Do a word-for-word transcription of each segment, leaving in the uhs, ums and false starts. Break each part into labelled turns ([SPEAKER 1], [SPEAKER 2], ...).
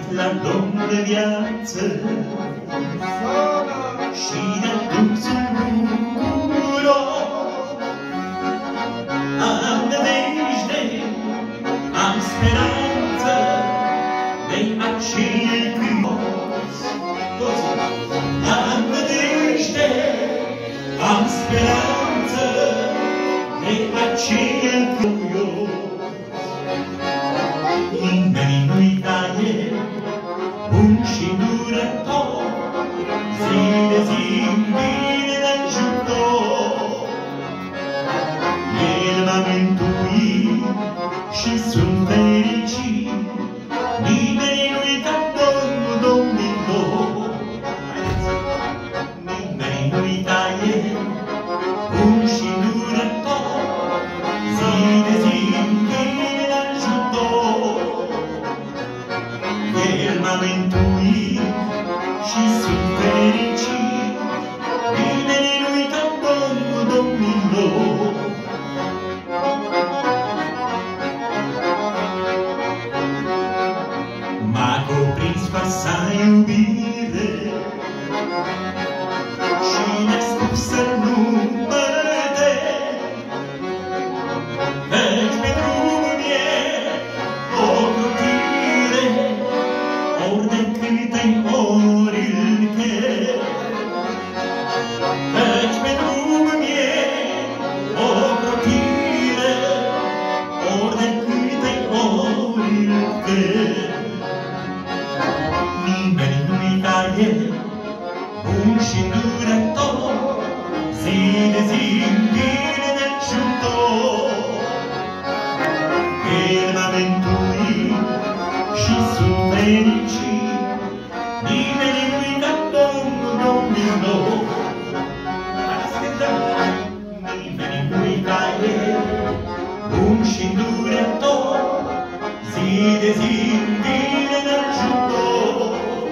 [SPEAKER 1] la Domn de viață și de dulțul bucuros. Am nădejde, am speranță de acel Hristos. Am nădejde, am speranță de acel Hristos. Nimeni nu-i taie, bun și durător, zi de zi bine de ajutor. El m-a mântuit și sunt fericit, nimeni nu-i ca Domnul Domnilor. Nimeni nu-i taie, bun și durător, zi de zi bine de ajutor. El m-a mântuit și sunt fericit, nimeni nu-i ca Domnul Domnilor. M-a cuprins falsa iubire și mi-a spus să nu mă tem, căci pe drumul e o crutire, ori de câte ori îl chem. Căci pe drumul e o crutire, ori de câte ori îl chem. Nimeni nu-i taie, bun și durător, zi de zi bine de ajutor. El m-a mântuit și sunt fericit, nimeni nu-i ca Domnul Domnilor. Nimeni nu-i ca El, bun și durător, zi de zi bine de ajutor.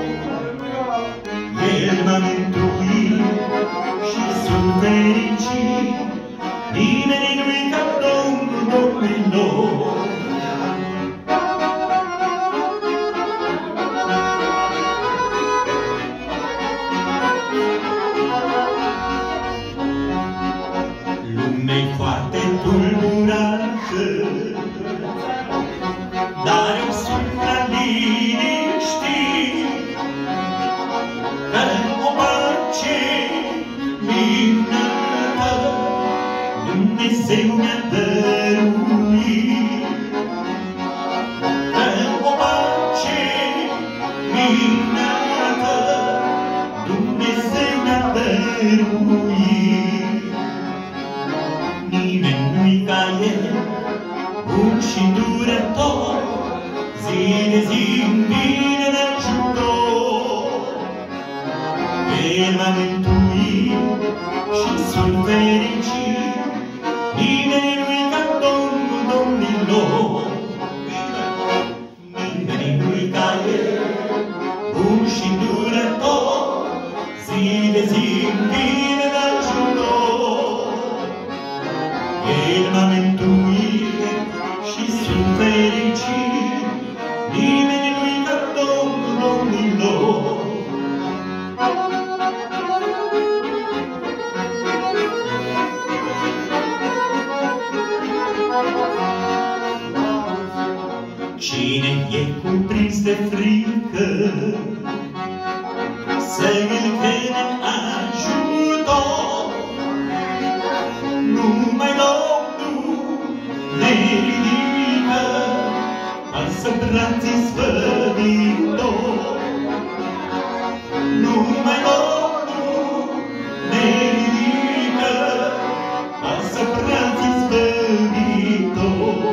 [SPEAKER 1] El m-a mântuit și sunt fericit, nimeni nu-i ca Domnul Domnilor. Lumea-i foarte tulburată, dar eu sunt prea liniștit, că o pace minunată Dumnezeu mi-a dăruit. Că o pace minunată Dumnezeu mi-a dăruit. Nimeni nu-i ca El, bun și durător, zi de zi bine de ajutor. El m-a mântuit și sunt fericit, nimeni nu-i ca Domnul Domnilor. Nimeni nu-i ca El, bun și durător, zi de zi bine de ajutor. El m-a mântuit și sunt fericit, nimeni nu-i ca Domnul Domnilor. Cine e cuprins de frică, să-l crede în ajutor. Numai Domnul ne ridică, alță brațe zvăditor. Numai Domnul ne ridică, alță brațe zvăditor.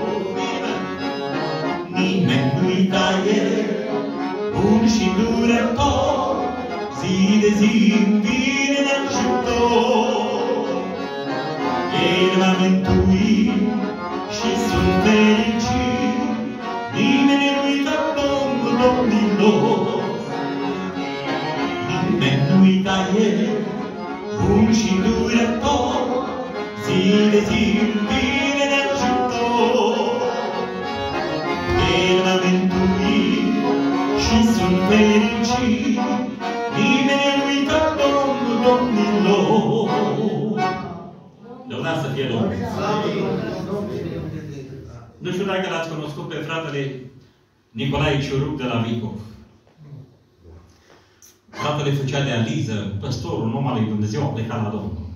[SPEAKER 1] Nimeni nu-i ca El, bun și durător, zi de zi bine de ajutor. El m-a mântuit și sunt fericit, nimeni nu-i ca Domnul Domnilor. Nimeni nu-i ca El, bun și durător, zi de zi bine de ajutor. El m-a mântuit și fericit, nimeni nu-i ca Domnul Domnilor. Lăudați să fie Domnul. Nu știu dacă l-ați cunoscut pe fratele Nicolae Ciuruc de la Vicov. Fratele făcea de aliză, păstorul, un om al lui Dumnezeu, a plecat la Domnul.